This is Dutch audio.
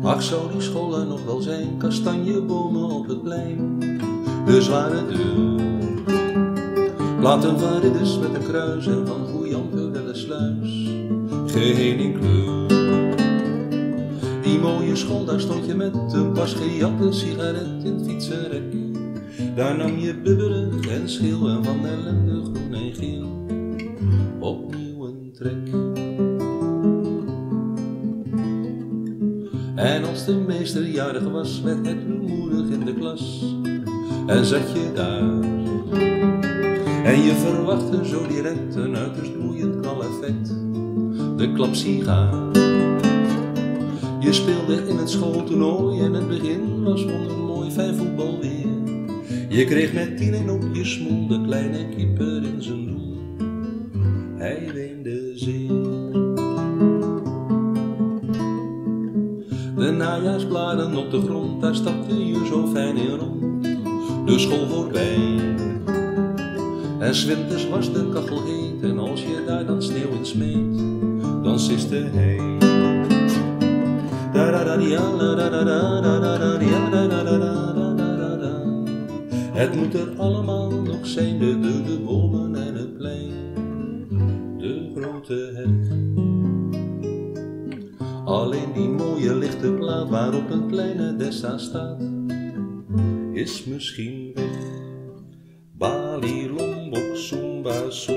Ach, zou die school er nog wel zijn, kastanjebomen op het plein, de zware deur, platen van ridders met een kruis en van Goejan Verwelle sluis, geheel in kleur. Die mooie school, daar stond je met een pas gejatte sigaret in het fietsenrek. Daar nam je bibberig en schil en van ellende groen en geel opnieuw een trek. En als de meester jarig was, werd het rumoerig in de klas. En zat je daar en je verwachtte zo direct een uiterst bloeiend knaleffect, de klapsigaar. Je speelde in het schooltoernooi en het begin was wondermooi, fijn voetbal weer. Je kreeg met 10 op je smoel de kleine keeper in zijn doel. Hij weende zeer. De najaarsbladen op de grond, daar stapte je zo fijn in rond. De school voorbij. En 's winters was de kachel heet en als je daar dan sneeuw in smeet, dan siste hij. Het moet er allemaal nog zijn, de bomen en het plein, de grote hek. Alleen die mooie lichte plaat waarop een kleine Dessa staat, is misschien weg. Bali, Lombok, Sumba,